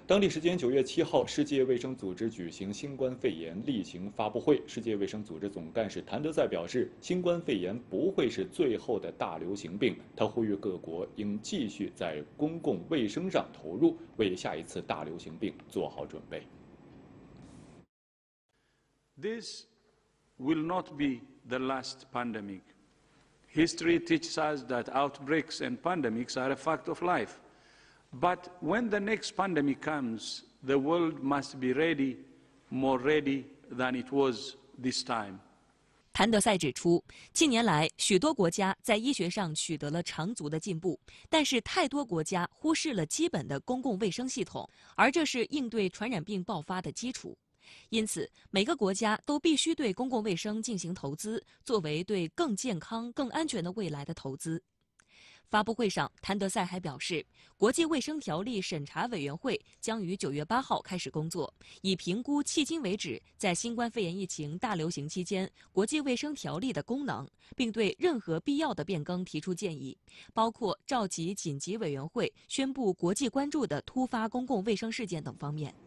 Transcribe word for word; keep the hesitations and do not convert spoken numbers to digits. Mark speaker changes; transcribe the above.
Speaker 1: 当地时间九月七号，世界卫生组织举行新冠肺炎例行发布会。世界卫生组织总干事谭德赛表示，新冠肺炎不会是最后的大流行病。他呼吁各国应继续在公共卫生上投入，为下一次大流行病做好准备。
Speaker 2: This will not be the last pandemic. History teaches us that outbreaks and pandemics are a fact of life. But when the next pandemic comes, the world must be ready, more ready than it was this time.
Speaker 3: 谭德赛指出，近年来许多国家在医学上取得了长足的进步，但是太多国家忽视了基本的公共卫生系统，而这是应对传染病爆发的基础。因此，每个国家都必须对公共卫生进行投资，作为对更健康、更安全的未来的投资。发布会上，谭德赛还表示，国际卫生条例审查委员会将于九月八号开始工作，以评估迄今为止在新冠肺炎疫情大流行期间国际卫生条例的功能，并对任何必要的变更提出建议，包括召集紧急委员会宣布国际关注的突发公共卫生事件等方面。